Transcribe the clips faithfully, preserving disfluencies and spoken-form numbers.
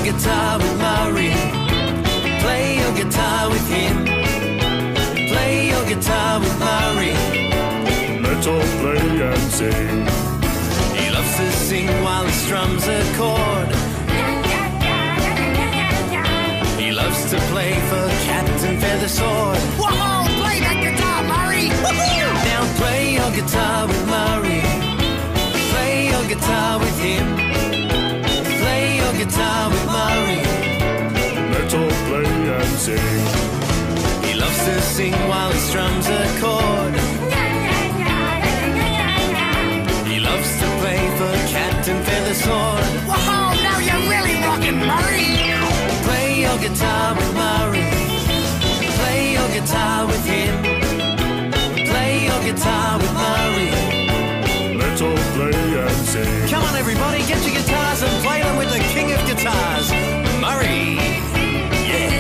guitar with Murray. Play your guitar with him. Play your guitar with Murray. Let's all play and sing. He loves to sing while he strums a chord. He loves to play for Captain Feathersword. Whoa, play that guitar, Murray! Now play your guitar with Murray. Play your guitar with him. Play your guitar with Murray. Let's all play and sing. He loves to sing while he strums a chord. He loves to play for Captain Feathersword. Whoa, now you're really rockin', Murray! Play your guitar with Murray. Play your guitar with him. Play your guitar with Murray. Let's all play and sing. Come on, everybody, get your guitars and play them with the king of guitars, Murray. Yeah.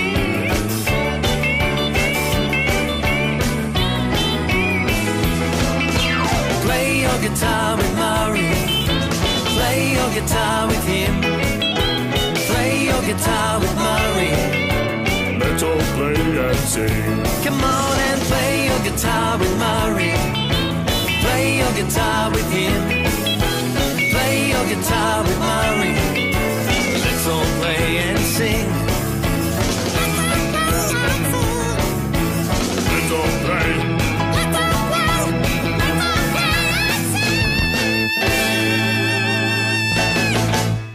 Play your guitar with Murray. Play your guitar with him. Play your guitar with Murray. Let's all play and sing. Come on and play your guitar with Murray. Play your guitar with him. Play your guitar with Murray.